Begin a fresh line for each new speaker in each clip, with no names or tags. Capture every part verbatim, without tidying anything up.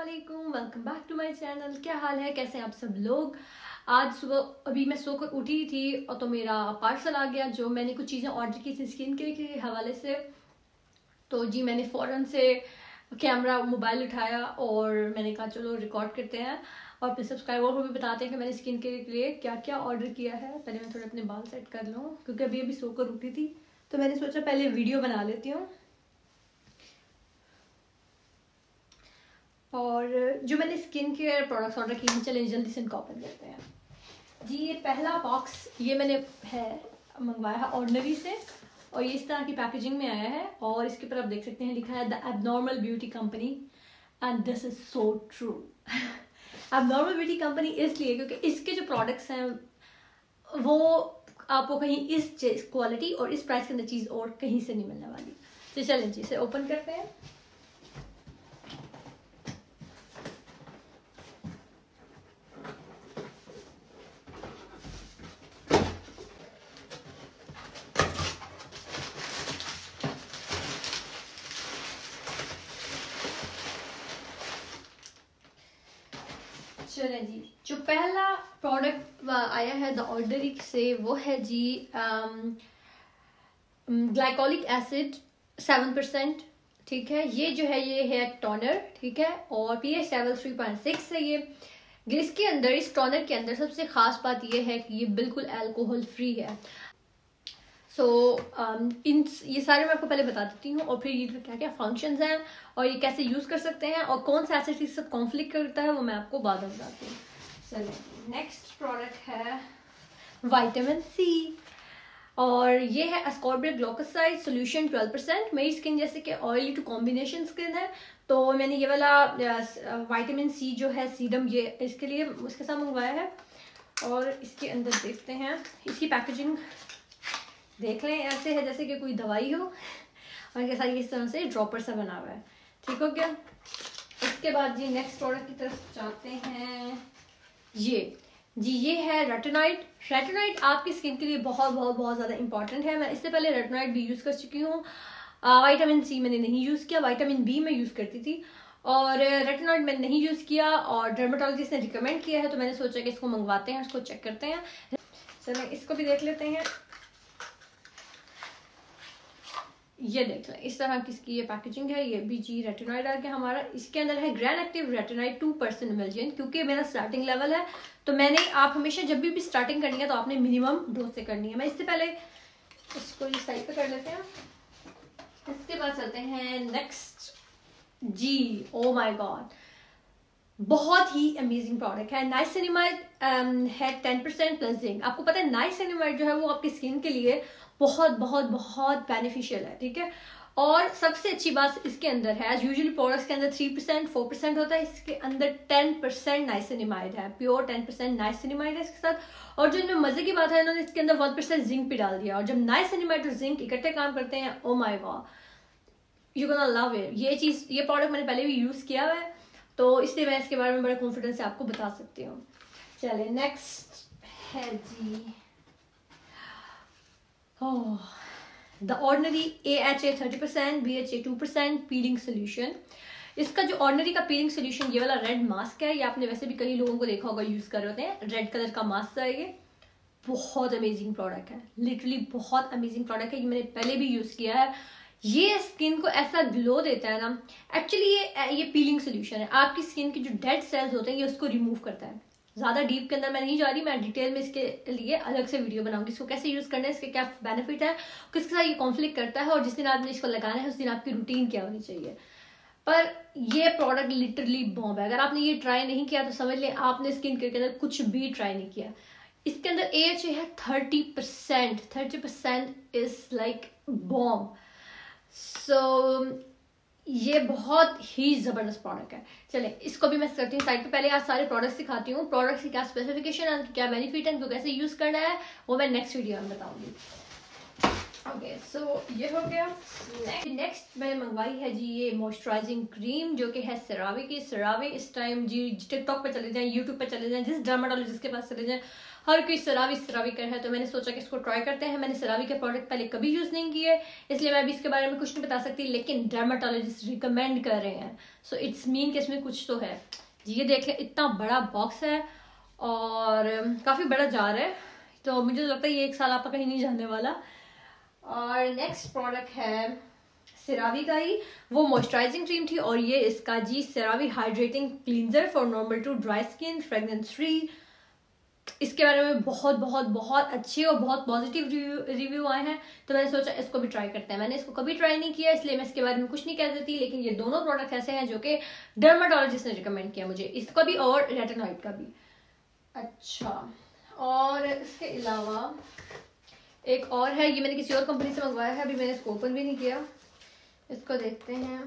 अस्सलामुअलैकुम, welcome back to my channel. क्या हाल है, कैसे हैं आप सब लोग। आज सुबह अभी मैं सोकर उठी थी और तो मेरा पार्सल आ गया जो मैंने कुछ चीज़ें ऑर्डर की थी स्किन केयर के हवाले से। तो जी मैंने फ़ौरन से कैमरा मोबाइल उठाया और मैंने कहा चलो रिकॉर्ड करते हैं और अपने सब्सक्राइबर को भी बताते हैं कि मैंने स्किन केयर के लिए क्या क्या ऑर्डर किया है। पहले मैं थोड़े अपने बाल सेट कर लूँ क्योंकि अभी अभी सोकर उठी थी तो मैंने सोचा पहले वीडियो बना लेती हूँ। और जो मैंने स्किन केयर प्रोडक्ट्स ऑर्डर किए हैं चलें जल्दी से इनको ओपन करते हैं। जी ये पहला बॉक्स ये मैंने है मंगवाया है ऑर्डिनरी से और ये इस तरह की पैकेजिंग में आया है और इसके ऊपर आप देख सकते हैं लिखा है the abnormal beauty company and this is so true. Abnormal beauty company इसलिए क्योंकि इसके जो प्रोडक्ट्स हैं वो आपको कहीं इस क्वालिटी और इस प्राइस के अंदर चीज़ और कहीं से नहीं मिलने वाली। तो चलें जी इसे ओपन करते हैं। चलें जी जो पहला प्रोडक्ट आया है द ऑर्डिनरी से वो है जी ग्लाइकोलिक एसिड सेवन परसेंट। ठीक है, ये जो है ये है टोनर, ठीक है, और pH level three point six है ये। इसके अंदर इस टोनर के अंदर सबसे खास बात ये है कि ये बिल्कुल अल्कोहल फ्री है। सो so, um, इन ये सारे मैं आपको पहले बता देती हूँ और फिर ये क्या क्या फंक्शंस हैं और ये कैसे यूज़ कर सकते हैं और कौन सा एसिड इससे कॉन्फ्लिक्ट करता है वो मैं आपको बाद में बताती हूँ। चलिए नेक्स्ट प्रोडक्ट है विटामिन सी और ये है ascorbic glucoside solution twelve percent. मेरी स्किन जैसे कि ऑयली टू कॉम्बिनेशन स्किन है तो मैंने ये वाला विटामिन सी जो है सीरम ये इसके लिए उसके साथ मंगवाया है। और इसके अंदर देखते हैं इसकी पैकेजिंग देख लें, ऐसे है जैसे कि कोई दवाई हो और इनके साथ इस तरह से ड्रॉपर सा बना हुआ है। ठीक हो गया। इसके बाद जी नेक्स्ट प्रोडक्ट की तरफ जाते हैं। ये जी ये है रेटिनॉइड। रेटिनॉइड आपकी स्किन के लिए बहुत बहुत बहुत ज़्यादा इंपॉर्टेंट है। मैं इससे पहले रेटिनॉइड भी यूज़ कर चुकी हूँ। विटामिन सी मैंने नहीं यूज़ किया, विटामिन बी मैं यूज़ करती थी और रेटिनॉइड मैंने नहीं यूज़ किया और डर्मेटोलॉजिस्ट ने रिकमेंड किया है तो मैंने सोचा कि इसको मंगवाते हैं, इसको चेक करते हैं। चलें इसको भी देख लेते हैं। ये देख लें इस तरह की इसकी ये पैकेजिंग है। ये भी जी रेटिनॉइड आ गया हमारा। इसके अंदर है granactive retinoid two percent emulsion. क्योंकि मेरा स्टार्टिंग लेवल है तो मैंने आप हमेशा जब भी, भी स्टार्टिंग करनी है तो आपने मिनिमम डोज से करनी है। मैं इससे पहले इसको इस साइड पे कर लेते हैं। इसके बाद चलते हैं नेक्स्ट जी। ओ माय गॉड बहुत ही अमेजिंग प्रोडक्ट है। नाइसिनिमाइड है टेन परसेंट प्लस जिंक। आपको पता है नाइसिनिमाइड जो है वो आपकी स्किन के लिए बहुत बहुत बहुत बेनिफिशियल है। ठीक है, और सबसे अच्छी बात इसके अंदर है यूजुअली प्रोडक्ट्स के अंदर थ्री परसेंट फोर परसेंट होता है, इसके अंदर टेन परसेंट नाइसिनिमाइड है, प्योर टेन परसेंट नाइसिनिमाइड है इसके साथ। और जो इनमें मजे की बात है इन्होंने इसके अंदर वन परसेंट जिंक भी डाल दिया और जब नाइसिनिमाइड और जिंक इकट्ठे काम करते हैं oh my god you gonna love it. ये चीज ये प्रोडक्ट मैंने पहले भी यूज किया हुआ है तो इसलिए मैं इसके बारे में बड़े कॉन्फिडेंस से आपको बता सकती हूँ। चलिए नेक्स्ट है जी the Ordinary A H A thirty percent B H A two percent peeling solution. इसका जो ऑर्डिनरी का पीलिंग सोल्यूशन ये वाला रेड मास्क है, ये आपने वैसे भी कई लोगों को देखा होगा यूज कर रहे होते हैं। रेड कलर का मास्क है, ये बहुत अमेजिंग प्रोडक्ट है, लिटरली बहुत अमेजिंग प्रोडक्ट है। ये मैंने पहले भी यूज किया है। ये स्किन को ऐसा ग्लो देता है ना। एक्चुअली ये ये पीलिंग सोल्यूशन है, आपकी स्किन के जो डेड सेल्स होते हैं ये उसको रिमूव करता है। ज़्यादा डीप के अंदर मैं नहीं जा रही, मैं डिटेल में इसके लिए अलग से वीडियो बनाऊंगी। इसको कैसे यूज़ करना है, इसके क्या बेनिफिट है, किसके साथ ये कॉन्फ्लिक्ट करता है और जिस दिन आपने इसको लगाना है उस दिन आपकी रूटीन क्या होनी चाहिए। पर ये प्रोडक्ट लिटरली बॉम्ब है। अगर आपने ये ट्राई नहीं किया तो समझ लें आपने स्किन केयर के अंदर कुछ भी ट्राई नहीं किया। इसके अंदर ए एच ए है thirty percent thirty percent is like bomb. So ये बहुत ही जबरदस्त प्रोडक्ट है। चले इसको भी मैं करती हूँ साइड पे। पहले आज सारे प्रोडक्ट्स दिखाती हूँ, प्रोडक्ट्स की क्या स्पेसिफिकेशन है, क्या बेनिफिट है, इनको कैसे यूज करना है वो मैं नेक्स्ट वीडियो में बताऊंगी। ओके सो ये हो गया। नेक्स्ट मैंने मंगवाई है जी ये मॉइस्चराइजिंग क्रीम जो कि है सेरावी की। सेरावी इस टाइम जी टिकटॉक पे चले जाएं, यूट्यूब पे चले जाएं, जिस डर्माटोलॉजिस्ट के पास चले जाएं, हर कोई सेरावी सेरावी कर है। तो मैंने सोचा कि इसको ट्राई करते हैं। मैंने सेरावी के प्रोडक्ट पहले कभी यूज़ नहीं किए, इसलिए मैं अभी इसके बारे में कुछ नहीं बता सकती, लेकिन डर्माटोलॉजिस्ट रिकमेंड कर रहे हैं, सो इट्स मीन कि इसमें कुछ तो है जी। ये देख लें, इतना बड़ा बॉक्स है और काफ़ी बड़ा जार है, तो मुझे लगता है ये एक साल आपका कहीं नहीं जाने वाला। और नेक्स्ट प्रोडक्ट है सेरावी का ही, वो मॉइस्चराइजिंग क्रीम थी, और ये इसका जी CeraVe hydrating cleanser for normal to dry skin, fragrance free. इसके बारे में बहुत बहुत बहुत अच्छे और बहुत पॉजिटिव रिव्यू रिव्यू आए हैं, तो मैंने सोचा इसको भी ट्राई करते हैं। मैंने इसको कभी ट्राई नहीं किया, इसलिए मैं इसके बारे में कुछ नहीं कह देती, लेकिन ये दोनों प्रोडक्ट ऐसे हैं जो कि डर्माटोलॉजिस्ट ने रिकमेंड किया मुझे, इसका भी और रेटिनॉइड का भी। अच्छा, और इसके अलावा एक और है, ये मैंने किसी और कंपनी से मंगवाया है, अभी मैंने इसको ओपन भी नहीं किया, इसको देखते हैं।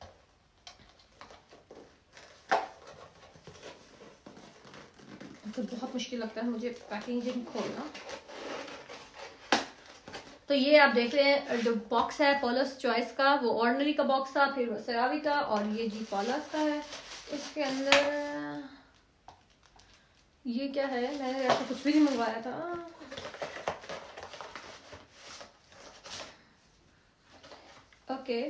तो बहुत मुश्किल लगता है मुझे पैकेजिंग खोलना। तो ये आप देख रहे हैं जो बॉक्स है पॉलस चॉइस का, वो ऑर्डिनरी का बॉक्स था, फिर वो सेरावी का, और ये जी पॉलस का है। इसके अंदर ये क्या है, मैंने ऐसा कुछ भी नहीं मंगवाया था। ओके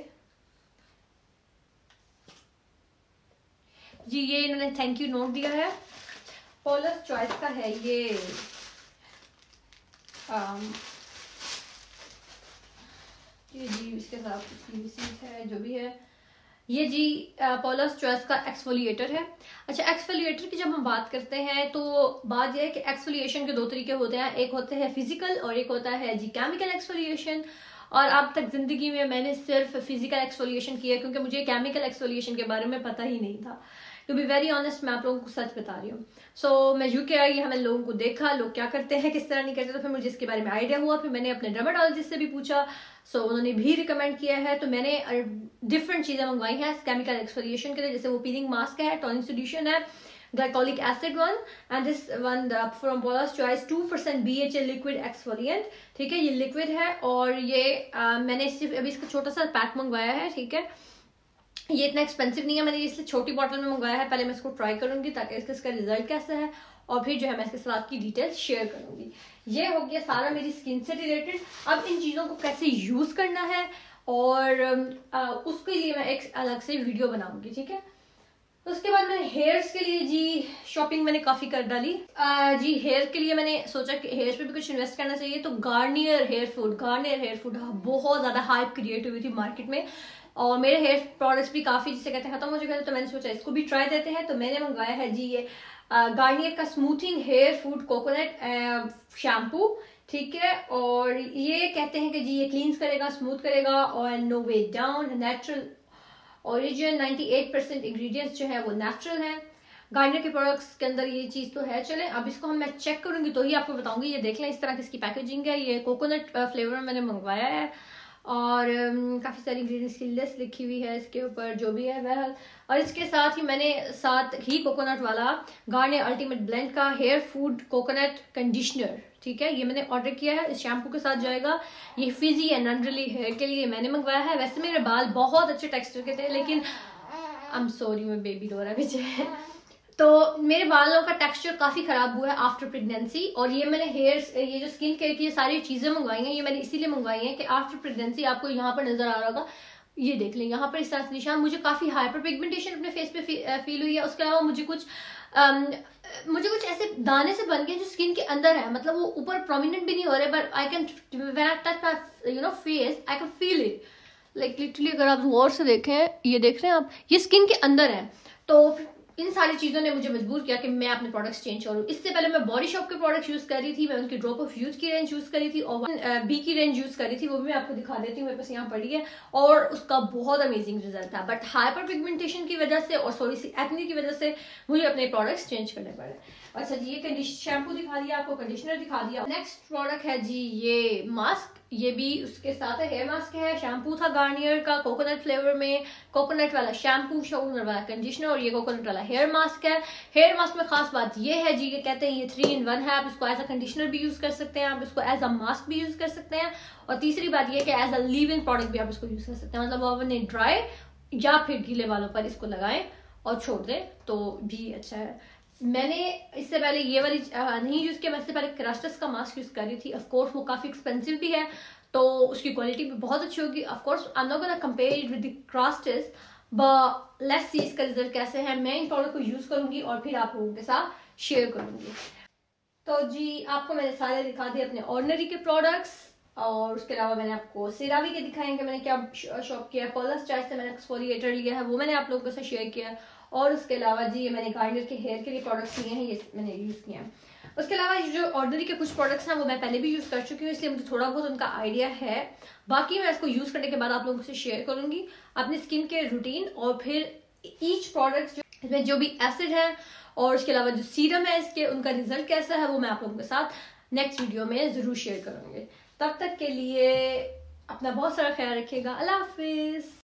जी, ये इन्होंने थैंक यू नोट दिया है, पॉलस चॉइस का है ये। आम, ये जी इसके साथ इसकी रिसीट है, जो भी है। ये जी पॉलस चॉइस का एक्सफोलिएटर है। अच्छा, एक्सफोलिएटर की जब हम बात करते हैं तो बात यह है कि एक्सफोलिएशन के दो तरीके होते हैं, एक होते हैं फिजिकल और एक होता है जी केमिकल एक्सफोलिएशन। और अब तक जिंदगी में मैंने सिर्फ फिजिकल एक्सफोलिएशन किया है, क्योंकि मुझे केमिकल एक्सफोलिएशन के बारे में पता ही नहीं था। टू बी वेरी ऑनेस्ट, मैं आप लोगों को सच बता रही हूँ। सो so, मैं यूके आई, हमें लोगों को देखा लोग क्या करते हैं किस तरह नहीं करते, तो फिर मुझे इसके बारे में आइडिया हुआ। फिर मैंने अपने डर्माटोलॉजिस्ट से भी पूछा, सो so, उन्होंने भी रिकमेंड किया है। तो मैंने डिफरेंट चीज़ें मंगवाई हैं केमिकल एक्सफोलिएशन के लिए, जैसे वो पीलिंग मास्क है, टॉनिक सोल्यूशन है, glycolic acid one, and this one from Paula's Choice two percent B H A liquid exfoliant. ठीक है, ये लिक्विड है, और ये आ, मैंने सिर्फ अभी इसका छोटा सा पैक मंगवाया है। ठीक है, ये इतना एक्सपेंसिव नहीं है, मैंने इसलिए छोटी बॉटल में मंगवाया है। पहले मैं इसको ट्राई करूंगी ताकि इसका इसका रिजल्ट कैसा है, और फिर जो है मैं इसके साथ की डिटेल्स शेयर करूंगी। ये हो गया सारा मेरी स्किन से रिलेटेड। अब इन चीज़ों को कैसे यूज़ करना है और आ, उसके लिए मैं एक अलग से वीडियो बनाऊंगी। ठीक है, उसके बाद मैंने हेयर्स के लिए जी शॉपिंग मैंने काफ़ी कर डाली। आ, जी हेयर के लिए मैंने सोचा कि हेयर्स पे भी कुछ इन्वेस्ट करना चाहिए, तो Garnier hair food Garnier hair food बहुत ज़्यादा हाइप क्रिएट हुई थी मार्केट में, और मेरे हेयर प्रोडक्ट्स भी काफ़ी जिसे कहते हैं खत्म हो चुके थे, तो मैंने सोचा इसको भी ट्राई देते हैं। तो मैंने मंगवाया है जी ये गार्नियर का smoothing hair food coconut shampoo. ठीक है, और ये कहते हैं कि जी ये क्लींस करेगा, स्मूथ करेगा, और no way down, natural origin, अट्ठानवे परसेंट इंग्रेडिएंट्स जो है वो नेचुरल हैं। गार्नियर के प्रोडक्ट्स के अंदर ये चीज़ तो है। चलें, अब इसको हम मैं चेक करूंगी तो ही आपको बताऊंगी। ये देख लें, इस तरह की इसकी पैकेजिंग है। ये कोकोनट फ्लेवर में मैंने मंगवाया है, और काफ़ी सारी इंग्रेडिएंट्स की लिस्ट लिखी हुई है इसके ऊपर, जो भी है वह। और इसके साथ ही मैंने साथ ही कोकोनट वाला गार्नियर अल्टीमेट ब्लेंड का हेयर फूड कोकोनट कंडीशनर, ठीक है, ये मैंने ऑर्डर किया है, इस शैम्पू के साथ जाएगा। ये फिजी एंड नॉर्मली हेयर के लिए मैंने मंगवाया है। वैसे मेरे बाल बहुत अच्छे टेक्सचर के थे, लेकिन आई एम सॉरी, मैं बेबी रो रहा पीछे है, तो मेरे बालों का टेक्सचर काफ़ी ख़राब हुआ है आफ्टर प्रेगनेंसी। और ये मैंने हेयर्स, ये जो स्किन केयर की ये सारी चीज़ें मंगवाई हैं, ये मैंने इसीलिए मंगवाई हैं कि आफ्टर प्रेगनेंसी आपको यहाँ पर नज़र आ रहा होगा, ये देख लें यहाँ पर इस तरह से निशान। मुझे काफ़ी हाइपर पिगमेंटेशन अपने फेस पे फील हुई है। उसके अलावा मुझे कुछ um, मुझे कुछ ऐसे दाने से बन गए जो स्किन के अंदर है, मतलब वो ऊपर प्रोमिनेंट भी नहीं हो रहे, but I can when I touch my you know face I can feel it like literally. अगर आप गौर से देखें, ये देख रहे हैं आप, ये स्किन के अंदर है। तो इन सारी चीज़ों ने मुझे मजबूर किया कि मैं अपने प्रोडक्ट्स चेंज करूँ। इससे पहले मैं बॉडी शॉप के प्रोडक्ट्स यूज़ कर रही थी, मैं उनकी ड्रॉप ऑफ यूथ की रेंज यूज़ करी थी, और बी की रेंज यूज़ करी थी, वो भी मैं आपको दिखा देती हूँ, मेरे पास यहाँ पड़ी है, और उसका बहुत अमेजिंग रिजल्ट था। बट हाइपर पिगमेंटेशन की वजह से और थोड़ी सी एक्ने की वजह से मुझे अपने प्रोडक्ट्स चेंज करने पड़े। अच्छा जी, ये कंडीशनर शैम्पू दिखा दिया आपको, कंडीशनर दिखा दिया। नेक्स्ट प्रोडक्ट है जी ये मास्क, ये भी उसके साथ है। हेयर मास्क है, शैम्पू था गार्नियर का कोकोनट फ्लेवर में, कोकोनट वाला शैम्पू, कोकोनट वाला कंडीशनर और ये कोकोनट वाला हेयर मास्क है। हेयर मास्क में खास बात ये है जी, ये कहते हैं ये थ्री इन वन है, आप इसको एज अ कंडीशनर भी यूज कर सकते हैं, आप इसको एज अ मास्क भी यूज कर सकते हैं, और तीसरी बात ये कि as a leave in product भी आप इसको यूज कर सकते हैं। मतलब आप अपने ड्राई या फिर गीले वालों पर इसको लगाएं और छोड़ दें तो भी अच्छा है। मैंने इससे पहले ये वाली नहीं यूज किया, मैं इससे पहले क्रस्टस का मास्क यूज कर रही थी। ऑफ कोर्स वो काफी एक्सपेंसिव भी है तो उसकी क्वालिटी भी बहुत अच्छी होगी। Of course I am not gonna compare it with the Kerastase, but let's see इसका रिजल्ट कैसे है। मैं इन प्रोडक्ट को यूज करूंगी और फिर आप लोगों के साथ शेयर करूंगी। तो जी आपको मैंने सारे दिखा दिए अपने ऑर्डिनरी के प्रोडक्ट्स, और उसके अलावा मैंने आपको सेरावी के दिखाएंगे मैंने क्या शॉप किया है। पॉलस चार्ज से मैंने एक्सफोलिएटर लिया है, वो मैंने आप लोगों के साथ शेयर किया है। और उसके अलावा जी ये मैंने गार्नियर के हेयर के लिए प्रोडक्ट्स लिए हैं, ये मैंने यूज किए हैं। उसके अलावा ये जो ऑर्डिनरी के कुछ प्रोडक्ट्स हैं वो मैं पहले भी यूज कर चुकी हूँ, इसलिए मुझे थोड़ा बहुत उनका आइडिया है। बाकी मैं इसको यूज करने के बाद आप लोगों से शेयर करूंगी अपनी स्किन के रूटीन, और फिर ईच प्रोडक्ट जो इसमें जो भी एसिड है और उसके अलावा जो सीरम है इसके, उनका रिजल्ट कैसा है वो मैं आप लोगों के साथ नेक्स्ट वीडियो में जरूर शेयर करूंगी। तब तक के लिए अपना बहुत सारा ख्याल रखिएगा। अल्लाह हाफिज।